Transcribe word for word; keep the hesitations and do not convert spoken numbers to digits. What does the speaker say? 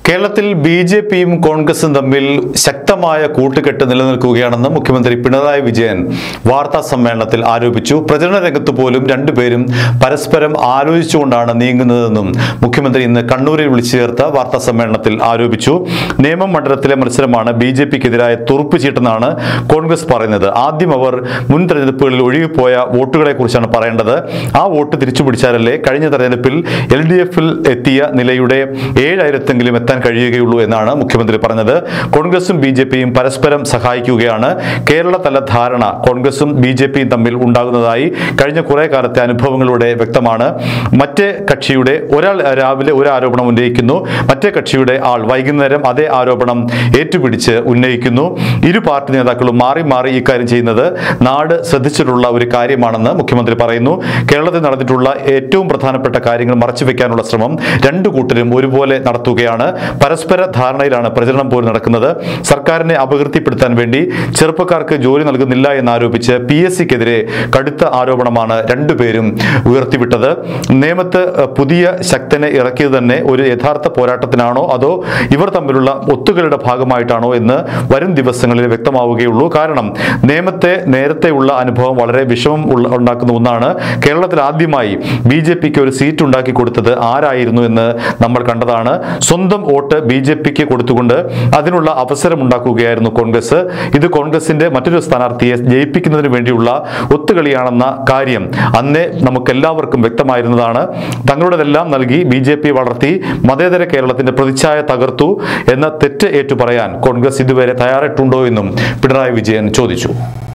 കേരളത്തിൽ B J പിയും കോൺഗ്രസും തമ്മിൽ ശക്തമായ കൂട്ടുകെട്ട് നിലനിൽക്കുകയാണെന്ന് മുഖ്യമന്ത്രി പിണറായി വിജയൻ വാർത്താ സമ്മേളനത്തിൽ ആരോപിച്ചു. പ്രചരണ രംഗത്ത് പോലും രണ്ടുപേരും പരസ്പരം ആലോചിച്ചുകൊണ്ടാണ് നീങ്ങുന്നതെന്നും മുഖ്യമന്ത്രി ഇന്ന് കണ്ണൂരിൽ വിളിച്ചു ചേർത്ത വാർത്താ സമ്മേളനത്തിൽ ആരോപിച്ചു. നേമം മണ്ഡലത്തിലെ മത്സരമാണ് ബി ജെ പിക്കെതിരായ തുറുപ്പ് ചീട്ടെന്നാണ് കോൺഗ്രസ് പറയുന്നത്. ആദ്യം അവർ മുൻ തെരഞ്ഞെടുപ്പുകളിൽ ഒഴുകിപ്പോയ വോട്ടുകളെ കുറിച്ചാണ് പറയേണ്ടത്. ആ വോട്ട് തിരിച്ചു പിടിച്ചാലല്ലേ കഴിഞ്ഞ തെരഞ്ഞെടുപ്പിൽ എൽ ഡി എഫിൽ എത്തിയ നിലയുടെ ഏഴായിരത്തെങ്കിലും എത്താൻ കഴിയുകയുള്ളൂ എന്നാണ് മുഖ്യമന്ത്രി പറഞ്ഞത്. കോൺഗ്രസും ബി ജെ പിയും പരസ്പരം സഹായിക്കുകയാണ്. കേരളതല ധാരണ കോൺഗ്രസും ബി ജെ പിയും തമ്മിൽ ഉണ്ടാകുന്നതായി കഴിഞ്ഞ കുറെ കാലത്തെ അനുഭവങ്ങളിലൂടെ വ്യക്തമാണ്. മറ്റേ കക്ഷിയുടെ ഒരാൾ രാവിലെ ഒരു ആരോപണം ഉന്നയിക്കുന്നു, മറ്റേ കക്ഷിയുടെ ആൾ വൈകുന്നേരം അതേ ആരോപണം ഏറ്റുപിടിച്ച് ഉന്നയിക്കുന്നു. ഇരു പാർട്ടി നേതാക്കളും മാറി മാറി ഇക്കാര്യം ചെയ്യുന്നത് നാട് ശ്രദ്ധിച്ചിട്ടുള്ള ഒരു കാര്യമാണെന്ന് മുഖ്യമന്ത്രി പറയുന്നു. കേരളത്തിൽ നടന്നിട്ടുള്ള ഏറ്റവും പ്രധാനപ്പെട്ട കാര്യങ്ങൾ മറച്ചുവെക്കാനുള്ള ശ്രമം രണ്ടു കൂട്ടരും ഒരുപോലെ നടത്തുകയാണ്. പരസ്പര ധാരണയിലാണ് പ്രചരണം പോലും നടക്കുന്നത്. സർക്കാരിനെ അപകീർത്തിപ്പെടുത്താൻ വേണ്ടി ചെറുപ്പക്കാർക്ക് ജോലി നൽകുന്നില്ല എന്നാരോപിച്ച് പി എസ് സിക്കെതിരെ കടുത്ത ആരോപണമാണ് രണ്ടുപേരും ഉയർത്തിവിട്ടത്. നേമത്ത് പുതിയ ശക്തനെ ഇറക്കിയത് തന്നെ ഒരു യഥാർത്ഥ പോരാട്ടത്തിനാണോ അതോ ഇവർ തമ്മിലുള്ള ഒത്തുകളിയുടെ ഭാഗമായിട്ടാണോ എന്ന് വരും ദിവസങ്ങളിൽ വ്യക്തമാവുകയുള്ളൂ. കാരണം നേമത്തെ നേരത്തെയുള്ള അനുഭവം വളരെ വിഷമം ഉണ്ടാക്കുന്ന ഒന്നാണ്. കേരളത്തിൽ ആദ്യമായി ബി ജെ പിക്ക് ഒരു സീറ്റ് ഉണ്ടാക്കി കൊടുത്തത് ആരായിരുന്നു എന്ന് നമ്മൾ കണ്ടതാണ്. സ്വന്തം വോട്ട് ബി ജെ പിക്ക് കൊടുത്തുകൊണ്ട് അതിനുള്ള അവസരം ഉണ്ടാക്കുകയായിരുന്നു കോൺഗ്രസ്. ഇത് കോൺഗ്രസിന്റെ മറ്റൊരു സ്ഥാനാർത്ഥിയെ ജയിപ്പിക്കുന്നതിന് വേണ്ടിയുള്ള ഒത്തുകളിയാണെന്ന കാര്യം അന്നേ നമുക്കെല്ലാവർക്കും വ്യക്തമായിരുന്നതാണ്. തങ്ങളുടേതെല്ലാം നൽകി ബി ജെ പി വളർത്തി മതേതര കേരളത്തിന്റെ പ്രതിച്ഛായ തകർത്തു എന്ന തെറ്റ് ഏറ്റുപറയാൻ കോൺഗ്രസ് ഇതുവരെ തയ്യാറായിട്ടുണ്ടോ എന്നും പിണറായി വിജയൻ ചോദിച്ചു.